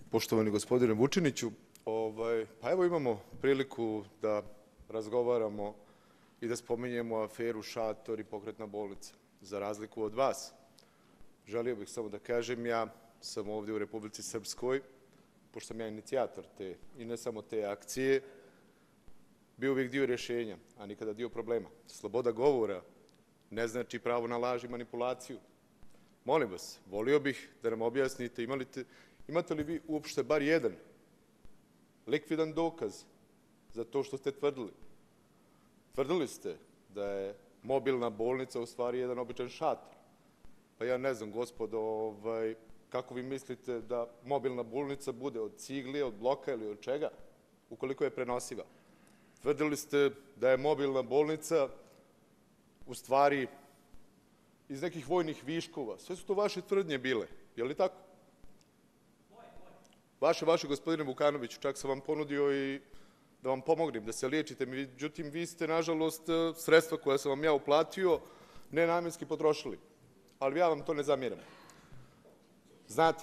Poštovani gospodine Vučiniću, pa evo imamo priliku da razgovaramo i da spominjemo aferu Šator i Pokretna bolnica. Za razliku od vas, želio bih samo da kažem, ja sam ovdje u Republici Srpskoj, pošto sam ja inicijator te, i ne samo te akcije, bio uvijek dio rješenja, a nikada dio problema. Sloboda govora ne znači pravo na laž i manipulaciju. Molim vas, volio bih da nam objasnite imate li vi uopšte bar jedan likvidan dokaz za to što ste tvrdili. Tvrdili ste da je mobilna bolnica u stvari jedan običan šator. Pa ja ne znam, gospodo, kako vi mislite da mobilna bolnica bude od ciglije, od bloka ili od čega, ukoliko je prenosiva. Tvrdili ste da je mobilna bolnica u stvari iz nekih vojnih viškova. Sve su to vaše tvrdnje bile, je li tako? Vaše, gospodine Vukanoviću, čak sam vam ponudio i da vam pomognem, da se liječite. Međutim, vi ste, nažalost, sredstva koja sam vam ja uplatio nenamenski potrošili. Ali ja vam to ne zamjeram. Znate,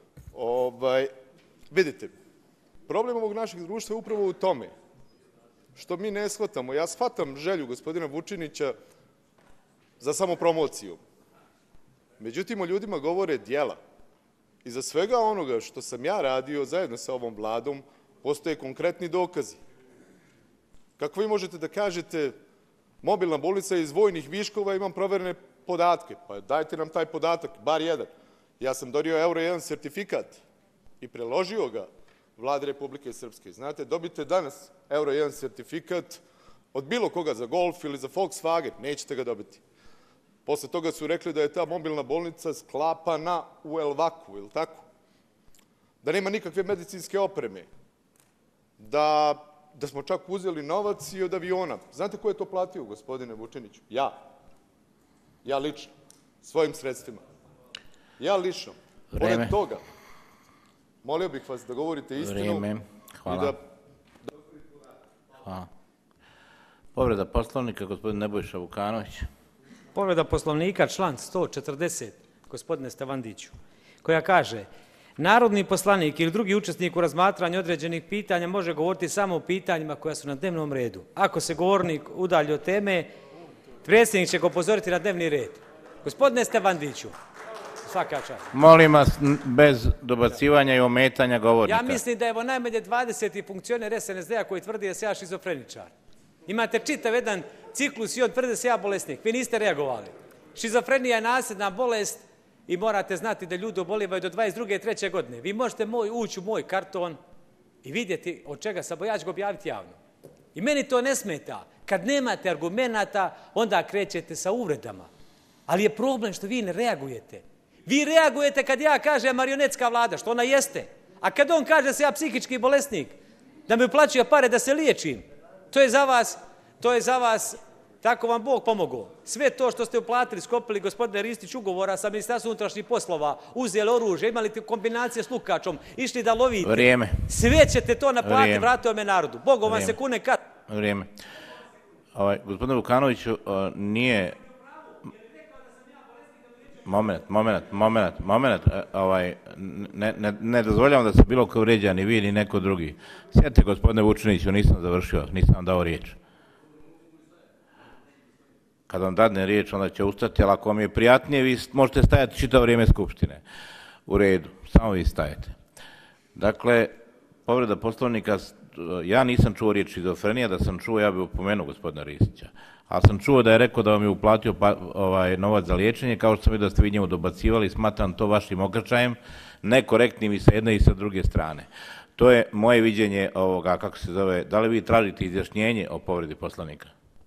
vidite, problem ovog našeg društva je upravo u tome što mi ne shvatamo. Ja shvatam želju gospodina Vučinića za samopromociju. Međutim, o ljudima govore djela. Iza svega onoga što sam ja radio zajedno sa ovom vladom postoje konkretni dokazi. Kako vi možete da kažete mobilna bolnica iz vojnih viškova, imam proverene podatke? Pa dajte nam taj podatak, bar jedan. Ja sam donio Euro 1 sertifikat i preložio ga Vladi Republike Srpske. Znate, dobite danas Euro 1 sertifikat od bilo koga za Golf ili za Volkswagen, nećete ga dobiti. Posle toga su rekli da je ta mobilna bolnica sklapana u Elvaku, ili tako? Da nema nikakve medicinske opreme. Da smo čak uzeli novac i od aviona. Znate ko je to platio, gospodine Vučiniću? Ja. Ja lično. Svojim sredstvima. Ja lično. Pored toga, molio bih vas da govorite istinu. Vreme. Hvala. Hvala. Povreda Poslovnika, gospodin Nebojša Vukanović. Povreda Poslovnika, član 140, gospodine Stevandiću, koja kaže: narodni poslanik ili drugi učesnik u razmatranju određenih pitanja može govoriti samo o pitanjima koja su na dnevnom redu. Ako se govornik udalji od teme, predsjednik će ga upozoriti na dnevni red. Gospodine Stevandiću, svaka čast. Molim vas, bez dobacivanja i ometanja govornika. Ja mislim da je evo najmanje 20. funkcioner SNSD-a koji tvrdi da se ja šizofreničar. Imate čitav jedan ciklus i on tvrdi da se ja bolesnik. Vi niste reagovali. Šizofrenija je nasljedna bolest i morate znati da ljudi obolivaju do 22. i 3. godine. Vi možete ući u moj karton i vidjeti od čega sam, ja ću ga objaviti javno. I meni to ne smeta. Kad nemate argumenata, onda krećete sa uvredama. Ali je problem što vi ne reagujete. Vi reagujete kad ja kažem marionetska vlada, što ona jeste. A kad on kaže da se ja psihički bolesnik, da mi uplaćuje pare da se liječim, to je za vas, tako vam Bog pomogao. Sve to što ste uplatili, skopili, gospodine Ristić, ugovora sa Ministarstvom unutrašnjih poslova, uzeli oružje, imali kombinacije s Lukačom, išli da lovite. Vrijeme. Sve ćete to naplatiti, vratiti ome narodu. Bogom vam se kune kad... Vrijeme. Gospodine Vukanoviću, nije... Moment. Ne dozvoljavam da se bilo ko vređa, ni vi, ni neko drugi. Sjedite, gospodine Vučiniću, nisam završio, nisam vam dao riječ. Kad vam dadne riječ, onda će ustati, ali ako vam je prijatnije, vi možete stajati čitavo vrijeme Skupštine. U redu, samo vi stajete. Dakle, povreda Poslovnika, ja nisam čuo riječ šizofrenija, da sam čuo, ja bih opomenuo gospodina Ristića. Ali sam čuo da je rekao da vam je uplatio novac za liječenje, kao što sam vidio da ste vi njemu dobacivali, smatram to vašim okrčajem, nekorektnim i sa jedne i sa druge strane. To je moje viđenje ovoga, kako se zove, da li vi tražite izjašnjenje o povredi Poslovnika?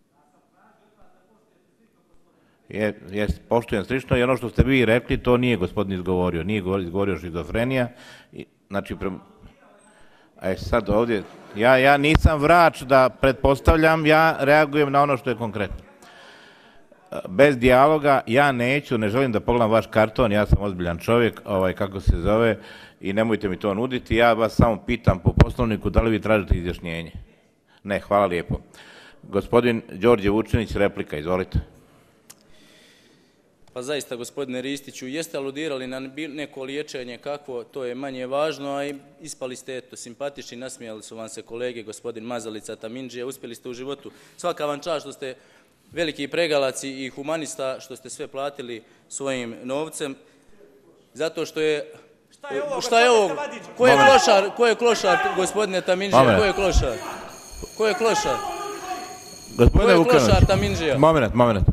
Poštujem strično i ono što ste vi rekli, to nije gospodin izgovorio, nije izgovorio šizofrenija, znači... sad ovdje, ja nisam vrač da pretpostavljam, ja reagujem na ono što je konkretno. Bez dijaloga ja ne želim da pogledam vaš karton, ja sam ozbiljan čovjek, kako se zove, i nemojte mi to nuditi, ja vas samo pitam po Poslovniku da li vi tražite izjašnjenje. Ne, hvala lijepo. Gospodin Đorđe Vučinić, replika, izvolite. Pa zaista, gospodine Ristiću, jeste aludirali na neko liječenje kakvo, to je manje važno, a i ispali ste simpatični, nasmijali su vam se kolege, gospodin Mazalica, Tamindžija, uspjeli ste u životu. Svaka vam čast što ste veliki pregalaci i humanista, što ste sve platili svojim novcem, zato što je... Šta je ovo? Ko je klošar, gospodine Tamindžija? Ko je klošar? Ko je klošar? Gospodine Vukanović, Tamindžija? moment.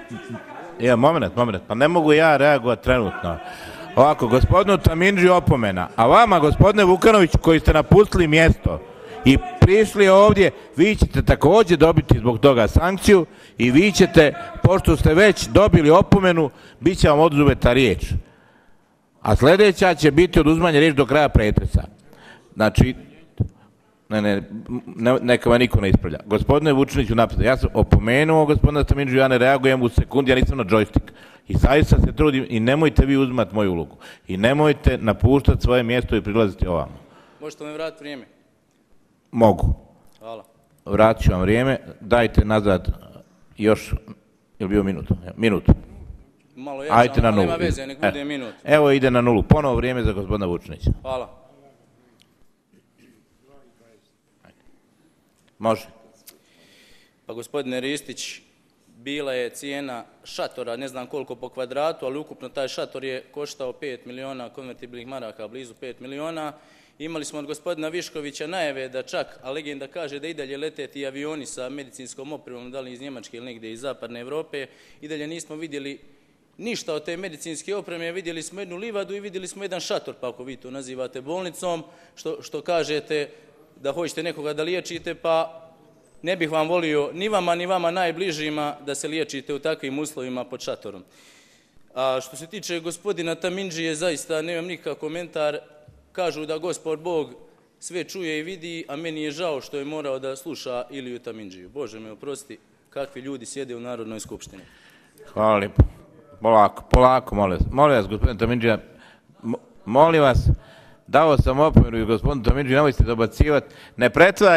Pa ne mogu ja reagovati trenutno. Ovako, gospodinu Tamindžiju opomena, a vama, gospodine Vukanović, koji ste napustili mjesto i prišli ovdje, vi ćete također dobiti zbog toga sankciju i vi ćete, pošto ste već dobili opomenu, bit će vam oduzeta riječ. A sljedeća će biti oduzimanje riječi do kraja pretresa. Znači, neka me niko ne ispravlja. Gospodine Vučiniću, ja sam opomenuo gospodina Tamindžiju, ja ne reagujem u sekundi, ja nisam na džojstik. I zaista se trudim i nemojte vi uzimati moju ulogu. I nemojte napuštati svoje mjesto i prilaziti ovamo. Možete mi vratiti vrijeme? Mogu. Hvala. Vratit ću vam vrijeme, dajte nazad još, je li bio minutu? Minutu. Malo jače, ali nema veze, nek bude minut. Evo ide na nulu, ponovo vrijeme za gospodina Vučinića. Hvala. Može. Pa gospodine Ristić, bila je cijena šatora, ne znam koliko po kvadratu, ali ukupno taj šator je koštao 5 miliona konvertibilnih maraka, blizu 5 miliona. Imali smo od gospodina Viškovića najave da čak, a legenda kaže da i dalje lete ti avioni sa medicinskom opremom, da li iz Njemačke ili negdje iz zapadne Evrope, i dalje nismo vidjeli ništa od te medicinske opreme, vidjeli smo jednu livadu i vidjeli smo jedan šator, pa ako vi to nazivate bolnicom, što kažete da hoćete nekoga da liječite, pa ne bih vam volio ni vama najbližima da se liječite u takvim uslovima pod šatorom. A što se tiče gospodina Tamindžije, zaista nemam nikakav komentar. Kažu da Gospod Bog sve čuje i vidi, a meni je žao što je morao da sluša Iliju Tamindžiju. Bože me oprosti, kakvi ljudi sjede u Narodnoj skupštini. Hvala lijepo. Polako, molim vas, gospodine Tamindžija, molim vas, dao sam opomenu i gospodinu Tamindžiju, nemojte dobacivati, ne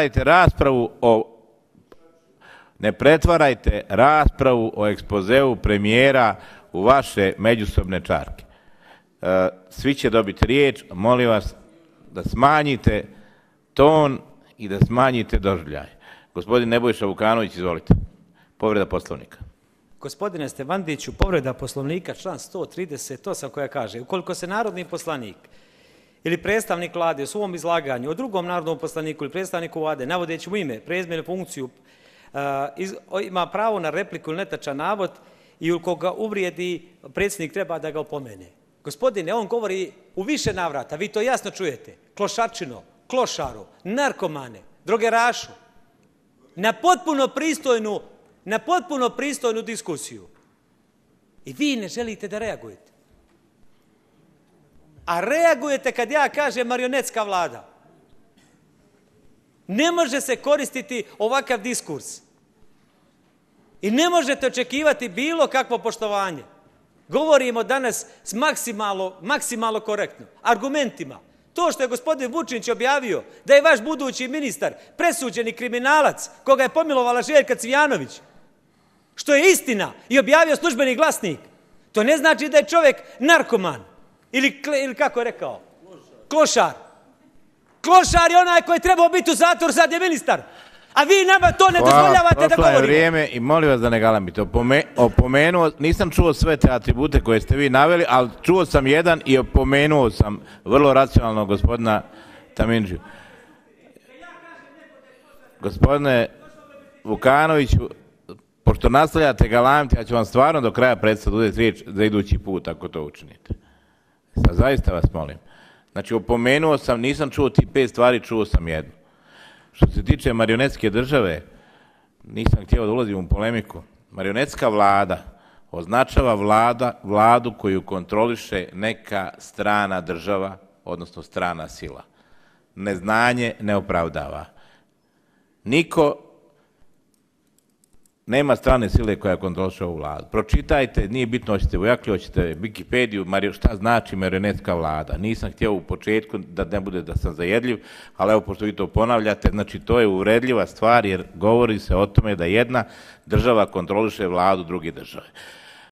pretvarajte raspravu o ekspozeu premijera u vaše međusobne čarke. Svi će dobiti riječ, molim vas da smanjite ton i da smanjite doživljaj. Gospodin Nebojša Vukanović, izvolite. Povreda Poslovnika. Gospodine Stevandiću, povreda Poslovnika, član 138 koja kaže, ukoliko se narodni poslanik ili predstavnik vlade u svom izlaganju o drugom narodnom poslaniku ili predstavniku vlade, navodeći mu ime, prezime, funkciju, ima pravo na repliku ili netačan navod i ukoliko ga uvrijedi, predsjednik treba da ga opomene. Gospodine, on govori u više navrata, vi to jasno čujete, klošačino, klošaru, narkomane, drogerašu, na potpuno pristojnu diskusiju. I vi ne želite da reagujete. A reagujete kad ja kažem marionetska vlada. Ne može se koristiti ovakav diskurs. I ne možete očekivati bilo kakvo poštovanje. Govorimo danas maksimalno korektno, argumentima. To što je gospodin Vučinić objavio da je vaš budući ministar presuđeni kriminalac koga je pomilovala Željka Cvijanović, što je istina i objavio Službeni glasnik, to ne znači da je čovjek narkoman ili kako je rekao, klošar. Klošar je onaj koji je trebao biti u zatvoru, sad je ministar. A vi nama to ne dozvoljavate da govorimo. Prošlo je vrijeme i molim vas da ne galamite. Opomenuo, nisam čuo sve te atribute koje ste vi naveli, ali čuo sam jedan i opomenuo sam vrlo racionalno gospodina Tamindžiju. Gospodine Vukanoviću, pošto nastavljate galamiti, ja ću vam stvarno do kraja predstaviti uzeti riječ za idući put, ako to učinite. Sad zaista vas molim. Znači, opomenuo sam, nisam čuo ti 5 stvari, čuo sam jednu. Što se tiče marionetske države, nisam htio da ulazim u polemiku. Marionetska vlada označava vladu koju kontroliše neka strana država, odnosno strana sila. Neznanje ne opravdava. Nema strane sile koja kontroliše ovu vladu. Pročitajte, nije bitno hoćete vojakli, hoćete Wikipediju, šta znači marionetska vlada. Nisam htio u početku da ne bude da sam zajedljiv, ali evo pošto vi to ponavljate, znači to je uvredljiva stvar jer govori se o tome da jedna država kontroliše vladu druge države.